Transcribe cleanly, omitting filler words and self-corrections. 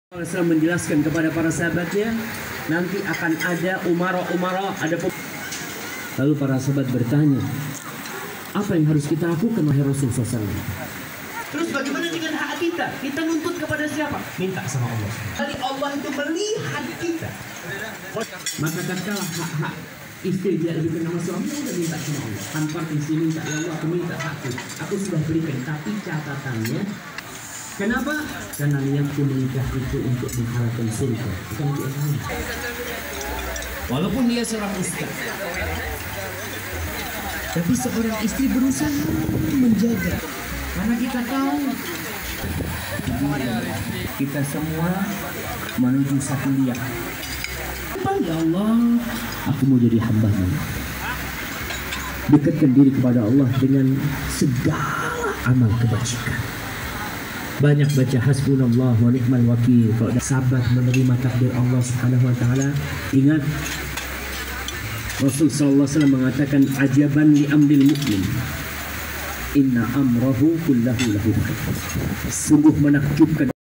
Rasul menjelaskan kepada para sahabatnya, nanti akan ada umara, ada. Lalu para sahabat bertanya, apa yang harus kita lakukan wahai Rasul SAW? Terus bagaimana dengan hak kita? Kita nuntut kepada siapa? Minta sama Allah. Jadi Allah itu melihat kita. Maka tatkala hak istri dia lebih kenal suami, udah minta sama Allah. Tanpa istri minta, ya Allah, aku minta hakku. Aku sudah berikan, tapi catatannya, kenapa? Karena niatku menikah itu untuk mengharapkan surga, bukan untuk yang lain. Walaupun dia seorang istri, tapi seorang istri berusaha menjaga. Karena kita tahu kita semua menuju satu liang. Ya Allah, aku mau jadi hamba-Mu. Dekatkan diri kepada Allah dengan segala amal kebajikan. Banyak baca hasbunallah wa ni'mal wakil. Kalau sabar menerima takdir Allah Subhanahu wa taala, ingat Rasul sallallahu alaihi wasallam mengatakan, ajaban li amril mu'min, inna amrahu kullahu lahu khair. Sungguh menakjubkan